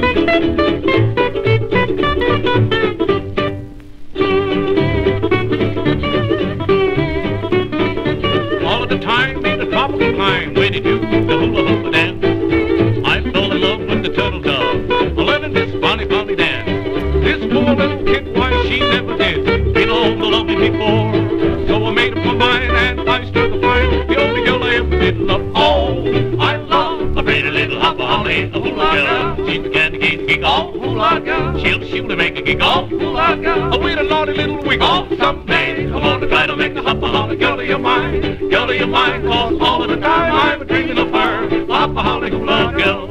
All of the time in the tropical climb, when you do the hula hula dance, I fell in love with the turtle dove, loving this funny, funny dance. This poor little kid, why she never did been all the loving before. So I made up my mind and I struck a find, the only girl I ever did love. Oh, I love a pretty little hopper holly, a hula girl. She began to giggle, hula girl. She'll surely make a giggle, hula girl. With a naughty little wiggle, someday I'm gonna try to make the hopper holly girl of your mind, girl of your mind. Cause all of the time I'm dreaming of her, the hopper holly hula girl.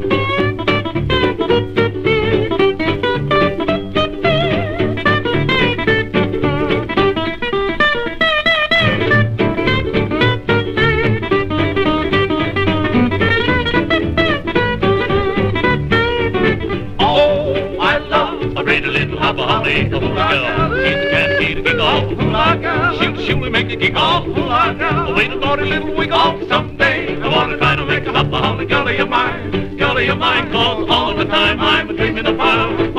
Pretty little hopper holly, a hula girl. She's the cat, she's a giggle, hula girl. She'll surely make a giggle, hula girl. Wait a naughty little wiggle, someday I wanna try to make a hopper holly girl of your mind, girl of your mind. Cause all of the time I'm dreaming of her.